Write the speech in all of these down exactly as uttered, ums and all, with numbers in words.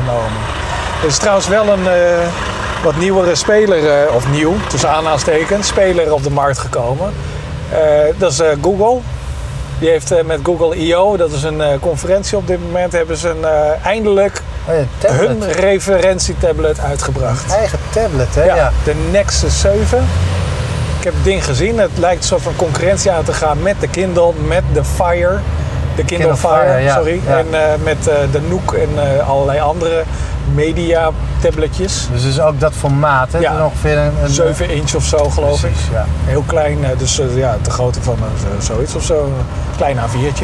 genomen. Er is trouwens wel een uh, wat nieuwere speler, uh, of nieuw, tussen aanhalingstekens, speler op de markt gekomen. Uh, dat is uh, Google. Die heeft uh, met Google I O, dat is een uh, conferentie op dit moment, hebben ze een, uh, eindelijk oh ja, hun referentietablet uitgebracht. Een eigen tablet, hè? Ja, ja. de Nexus zeven. Ik heb het ding gezien. Het lijkt een soort van concurrentie aan te gaan met de Kindle, met de Fire. De Kindle, Kindle Fire, Fire ja, sorry. Ja. En uh, met uh, de Nook en uh, allerlei andere media tabletjes. Dus is ook dat formaat, hè? Ja, is ongeveer een, een zeven inch of zo, geloof precies, ik. Ja. Heel klein, uh, dus uh, ja, de grootte van uh, zoiets of zo. Een klein A viertje.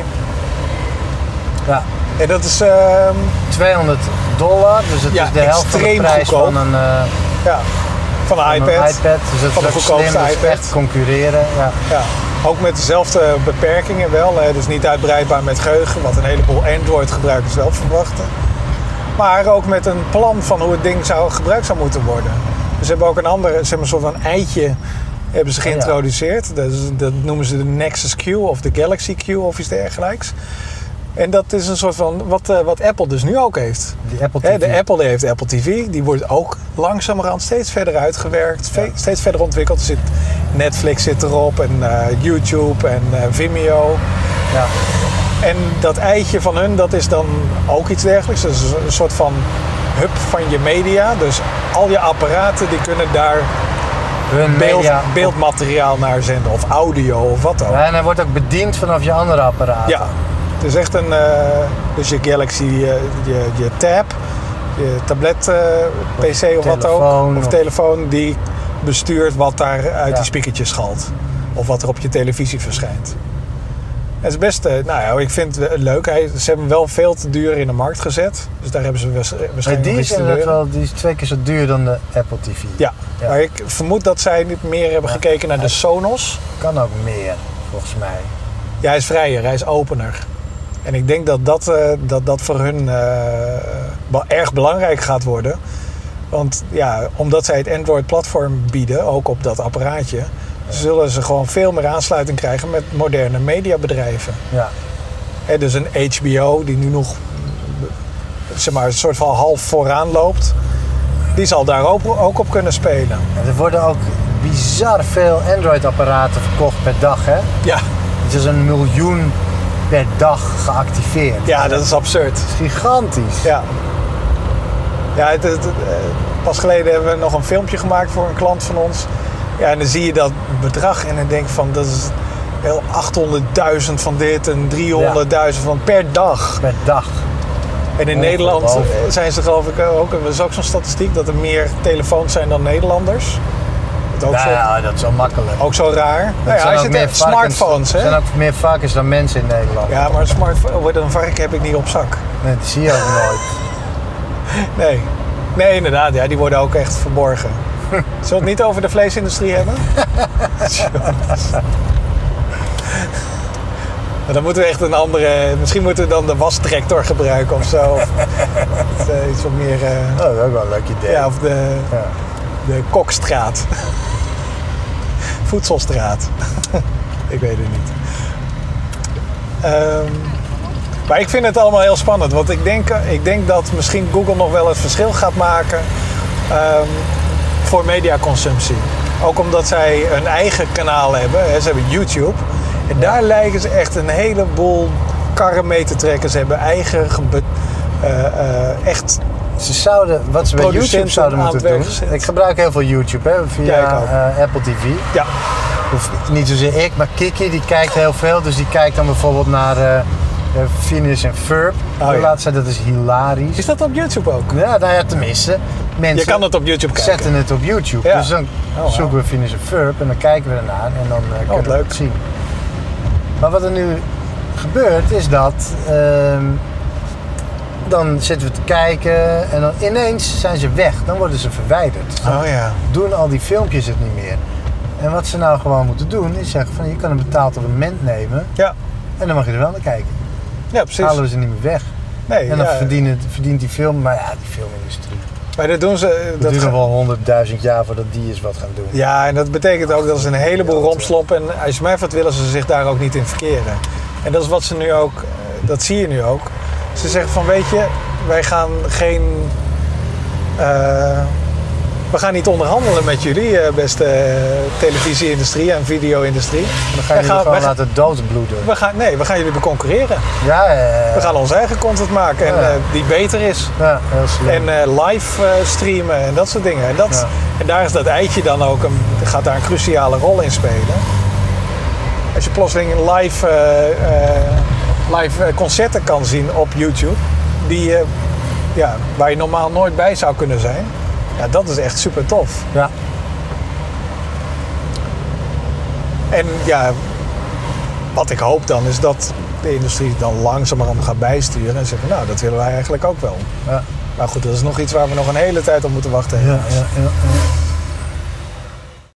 Ja. En dat is... Uh, tweehonderd dollar, dus het ja, is de helft van de prijs goedkoop. van een... Uh, ja. Van een van iPad. Een iPad. Dus het van de goedkoopste slim, iPad. Echt concurreren. Ja. Ja. Ook met dezelfde beperkingen wel. Hè. Dus niet uitbreidbaar met geheugen, wat een heleboel Android-gebruikers wel verwachten. Maar ook met een plan van hoe het ding zou gebruikt zou moeten worden. Dus ze hebben ook een ander, zeg maar, een soort van eitje hebben ze geïntroduceerd. Oh ja. dat, is, dat noemen ze de Nexus Q of de Galaxy Q of iets dergelijks. En dat is een soort van wat, uh, wat Apple dus nu ook heeft. Die Apple T V. He, de Apple die heeft Apple T V. Die wordt ook langzamerhand steeds verder uitgewerkt. Ja. Steeds verder ontwikkeld. Er zit, Netflix zit erop en uh, YouTube en uh, Vimeo. Ja. En dat eitje van hun, dat is dan ook iets dergelijks. Dat is een soort van hub van je media. Dus al je apparaten die kunnen daar hun beeld, media beeldmateriaal naar zenden. Of audio of wat ook. Ja, en hij wordt ook bediend vanaf je andere apparaten. Ja. Het is echt een, uh, dus je Galaxy, uh, je, je tab, je tablet, uh, P C of wat ook, of, of telefoon die bestuurt wat daar uit ja. die speakertjes schalt. Of wat er op je televisie verschijnt. Het is best, uh, nou ja, ik vind het leuk. Hij, ze hebben hem wel veel te duur in de markt gezet. Dus daar hebben ze waarschijnlijk die nog is iets te leuren. wel, die is twee keer zo duur dan de Apple T V. Ja, ja. Maar ik vermoed dat zij niet meer hebben ja. gekeken naar de Sonos. Kan ook meer, volgens mij. Ja, hij is vrijer, hij is opener. En ik denk dat dat, uh, dat, dat voor hun uh, erg belangrijk gaat worden. Want ja, omdat zij het Android-platform bieden, ook op dat apparaatje, ja. zullen ze gewoon veel meer aansluiting krijgen met moderne mediabedrijven. Ja. He, dus een H B O die nu nog, zeg maar, een soort van half vooraan loopt, die zal daar ook, ook op kunnen spelen. Ja, er worden ook bizar veel Android-apparaten verkocht per dag, hè? Ja. Het is een miljoen per dag geactiveerd. Ja, dat is absurd. Dat is gigantisch. Ja. Ja, het, het, het, pas geleden hebben we nog een filmpje gemaakt voor een klant van ons. Ja, en dan zie je dat bedrag en dan denk je van, dat is wel achthonderdduizend van dit en driehonderdduizend van per dag. Per dag. En in Nederland zijn ze geloof ik ook, er is ook zo'n statistiek dat er meer telefoons zijn dan Nederlanders. Dat, ook nou, zo, ja, dat is zo makkelijk. Ook zo raar. Nou ja, hij zit in smartphones. Er zijn ook meer varkens dan mensen in Nederland. Ja, maar een smartphone, een varken heb ik niet op zak. Nee, dat zie je ook nooit. Nee. Nee, inderdaad. Ja, die worden ook echt verborgen. Zullen we het niet over de vleesindustrie hebben? Maar dan moeten we echt een andere... Misschien moeten we dan de wastractor gebruiken of zo. Of iets wat meer... Uh, oh, dat is ook wel een leuk idee. Ja, of de... Ja. De Kokstraat. Voedselstraat. Ik weet het niet. Um, maar ik vind het allemaal heel spannend. Want ik denk, ik denk dat misschien Google nog wel het verschil gaat maken um, voor mediaconsumptie. Ook omdat zij een eigen kanaal hebben. Hè. Ze hebben YouTube. En daar lijken ze echt een heleboel karren mee te trekken. Ze hebben eigen... Gebe- uh, uh, echt... Ze zouden, wat ze bij YouTube zouden moeten doen. Gezet. Ik gebruik heel veel YouTube, hè, via ja, uh, Apple T V. Ja. Of niet zozeer ik, maar Kiki die kijkt heel veel. Dus die kijkt dan bijvoorbeeld naar uh, Phineas en Ferb. Oh, ja. Laatst zei dat is hilarisch. Is dat op YouTube ook? Ja, nou ja, tenminste. Mensen je kan het op YouTube kijken. Zetten het op YouTube. Ja. Dus dan oh, wow. zoeken we Phineas en Ferb en dan kijken we ernaar en dan uh, kunnen oh, we het zien. Maar wat er nu gebeurt is dat... Uh, dan zitten we te kijken en dan ineens zijn ze weg. Dan worden ze verwijderd. Dan oh, ja. doen al die filmpjes het niet meer. En wat ze nou gewoon moeten doen is zeggen van je kan een betaald abonnement nemen. Ja. En dan mag je er wel naar kijken. Ja, precies. Dan halen we ze niet meer weg. Nee, en dan ja. verdient, verdient die film, maar ja, die filmindustrie. Maar dat doen ze... Dat, dat duurt nog wel honderdduizend jaar voordat die eens wat gaan doen. Ja, en dat betekent ook dat ze een heleboel rompslomp en als je mij wat willen ze zich daar ook niet in verkeren. En dat is wat ze nu ook, dat zie je nu ook. Ze zeggen van weet je, wij gaan geen... Uh, we gaan niet onderhandelen met jullie, uh, beste uh, televisie-industrie en video-industrie. Dan gaan jullie gewoon laten doodbloeden. We gaan, nee, we gaan jullie beconcurreren. Ja, ja, ja. We gaan onze eigen content maken en ja. uh, die beter is. Ja, heel slim. En uh, live uh, streamen en dat soort dingen. En, dat, ja. en daar is dat eitje dan ook, een, gaat daar een cruciale rol in spelen. Als je plotseling live, uh, uh, live concerten kan zien op YouTube, die, uh, ja, waar je normaal nooit bij zou kunnen zijn, ja, dat is echt super tof. Ja. En ja, wat ik hoop dan is dat de industrie dan langzamerhand gaat bijsturen en zeggen, nou, dat willen wij eigenlijk ook wel. Ja. Maar goed, dat is nog iets waar we nog een hele tijd op moeten wachten. Ja, ja, ja, ja.